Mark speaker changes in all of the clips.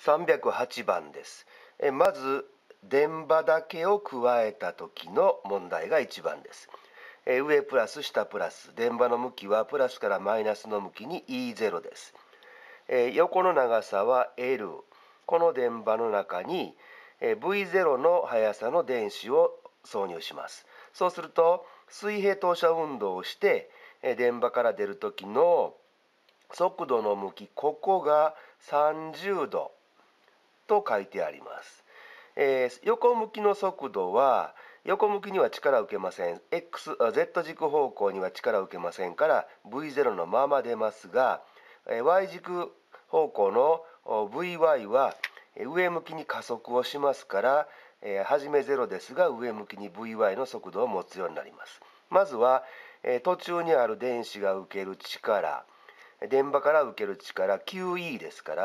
Speaker 1: 308番です。まず電場だけを加えた時の問題が1番です。上プラス下プラス、電場の向きはプラスからマイナスの向きに E0 です。横の長さは L。この電場の中に V0 の速さの電子を挿入します。そうすると水平投射運動をして電場から出る時の速度の向き、ここが30度と書いてあります。横向きの速度は横向きには力を受けません。Z 軸方向には力を受けませんから V0 のまま出ますが、Y 軸方向の VY は上向きに加速をしますから、初め0ですが上向きに VY の速度を持つようになります。まずは途中にある電子が受ける力、電場から受ける力 QE ですから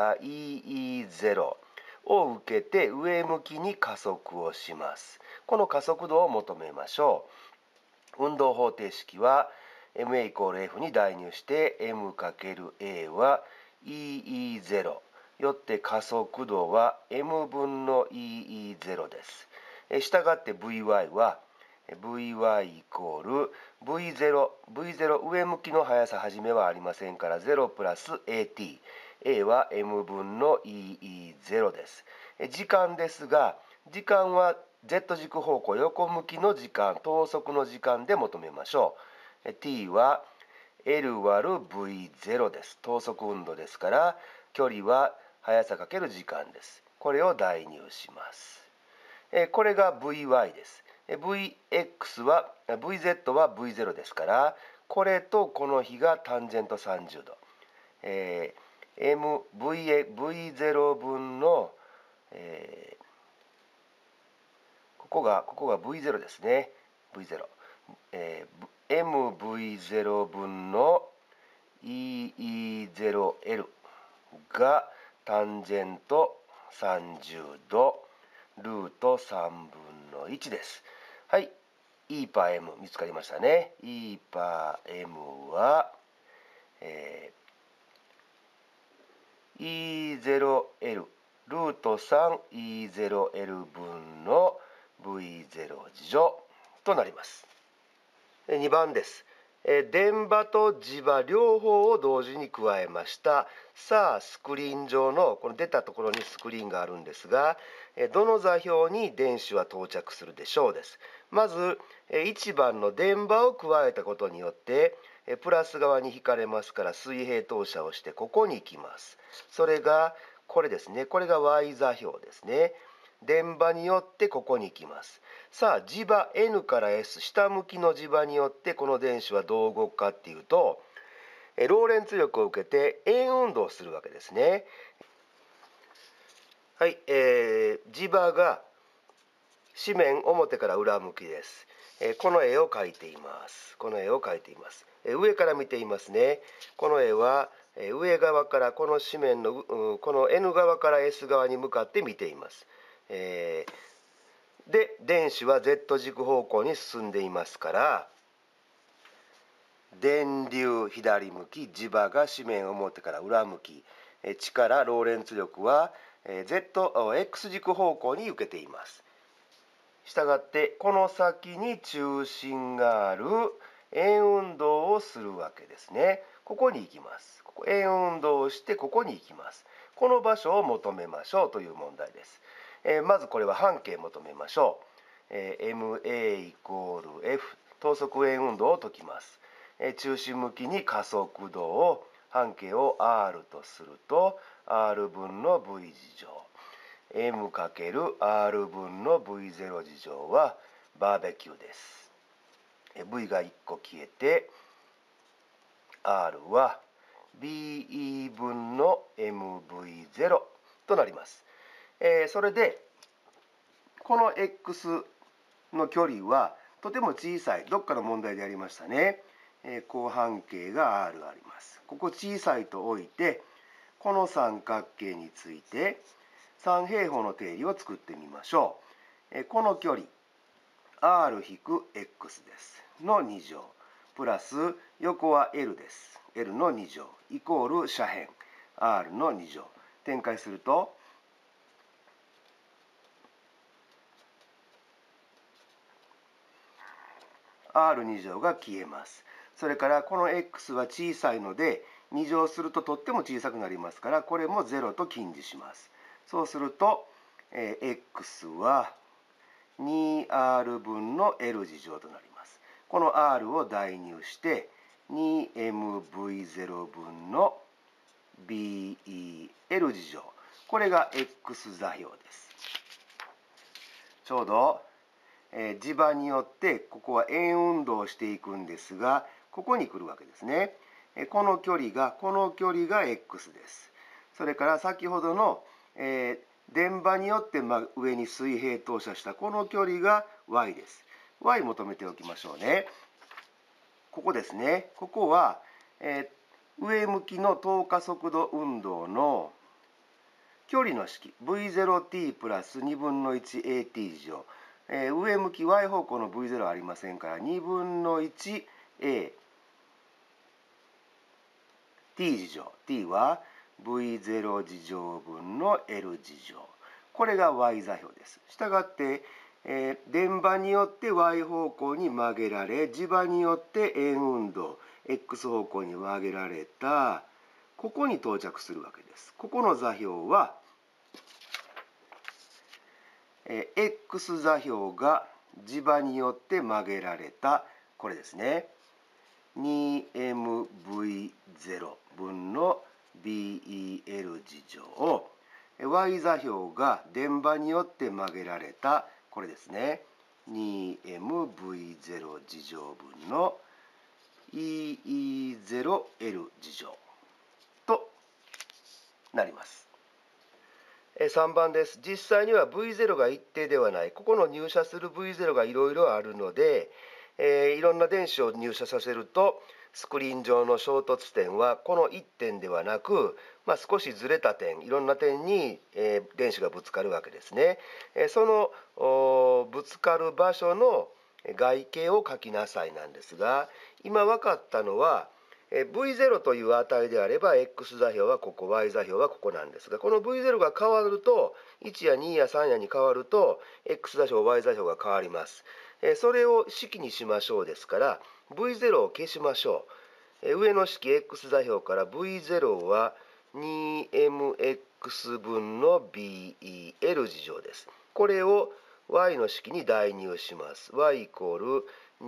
Speaker 1: EE0 を受けて上向きに加速をします。この加速度を求めましょう。運動方程式は ma イコール F に代入して m×a は EE0 よって加速度は m 分の EE0 です。したがって Vy は Vy イコール V0 上向きの速さはじめはありませんから0プラス AT。A は m 分の EE0 です。時間ですが、時間は Z 軸方向横向きの時間、等速の時間で求めましょう。t は L 割る V0 です。等速運動ですから、距離は速さかける時間です。これを代入します。これが Vy です。Vx は Vz は V0 ですから、これとこの比がタンジェント30度。V0 分の、ここが V0 ですね。V0。MV0 分の EE0L がタンジェント30度ルート3分の1です。はい。E パー M 見つかりましたね。E パー M は、E0L ルート 3E0L 分の V0 次乗となります。2番です。電場と磁場両方を同時に加えました。さあスクリーン上のこの出たところにスクリーンがあるんですが、どの座標に電子は到着するでしょうです。まず1番の電場を加えたことによってプラス側に引かれますから水平投射をしてここに行きます。それがこれですね。これが Y 座標ですね。電場によってここに行きます。さあ磁場 N から S 下向きの磁場によってこの電子はどう動くかっていうとローレンツ力を受けて円運動をするわけですね。はい、磁場が四面表から裏向きです。この絵を描いています。上から見ていますね。この絵は上側からこの四面のこの N 側から S 側に向かって見ています。で電子は Z 軸方向に進んでいますから電流左向き、磁場が四面表から裏向き、力ローレンツ力は X 軸方向に受けています。したがってこの先に中心がある円運動をするわけですね。ここに行きます。円運動をしてここに行きます。この場所を求めましょうという問題です。まずこれは半径求めましょう。ma イコール F 等速円運動を解きます。中心向きに加速度を半径を r とすると r 分の v 次乗 m×r 分の v0 次乗はバーベキューです。v が1個消えて r は be 分の mv0 となります。それでこの x の距離はとても小さい。どっかの問題でありましたね。広半径が r あります。ここ小さいと置いてこの三角形について三平方の定理を作ってみましょう。この距離 r-x ですの2乗プラス横は L です。L の2乗イコール斜辺 r の2乗展開すると R2 乗が消えます。それからこの x は小さいので2乗するととっても小さくなりますから、これも0と近似します。そうすると、x は 2r 分の L 次乗となります。この r を代入して 2mv0 分の BEL 次乗、これが x 座標です。ちょうど、磁場によってここは円運動をしていくんですが、ここに来るわけですね。この距離が x です。それから先ほどの、電場によって上に水平投射したこの距離が y です。y 求めておきましょうね。ここですね。ここは、上向きの等加速度運動の距離の式 v0t プラス2分の 1at 次乗、上向き y 方向の v0 ありませんから2分の 1a t 次乗、 t は v0 次乗分の L 次乗、これが y 座標です。したがって、電場によって y 方向に曲げられ、磁場によって円運動 x 方向に曲げられたここに到着するわけです。ここの座標は、x 座標が磁場によって曲げられたこれですね。2mv0 分の BEL 次乗、y 座標が電場によって曲げられたこれですね。2mv0 次乗分の EE0L 次乗となります。3番です。実際には V0 が一定ではない。ここの入射する V0 がいろいろあるので、いろんな電子を入射させると、スクリーン上の衝突点はこの1点ではなく、少しずれた点、いろんな点に、電子がぶつかるわけですね。そのぶつかる場所の外径を書きなさいなんですが、今分かったのは、V0 という値であれば x 座標はここ、y 座標はここなんですが、この V0 が変わると、1や2や3やに変わると x 座標、y 座標が変わります。それを式にしましょうですから V0 を消しましょう。上の式 x 座標から V0 は 2mx 分の BEL 次乗です。これを y の式に代入します。y イコール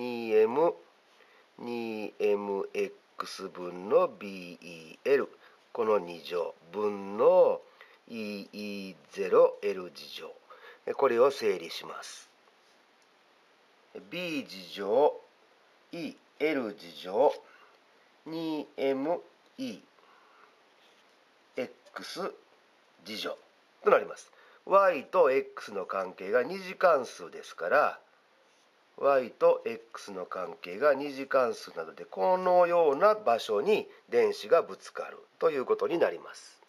Speaker 1: 2mx 分の BEL、 この2乗分の EE0L 次乗、これを整理します。B 次乗 EL 次乗 2MEX 次乗となります。y と x の関係が2次関数ですから、y と x の関係が2次関数なので、このような場所に電子がぶつかるということになります。